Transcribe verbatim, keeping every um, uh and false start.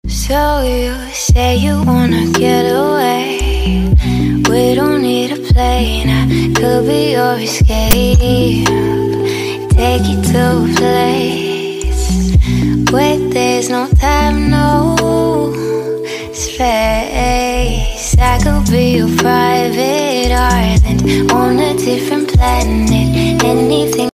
So you say you wanna get away. We don't need a plane, I could be your escape. Take you to a place where there's no time, no space. I could be your private island on a different planet. Anything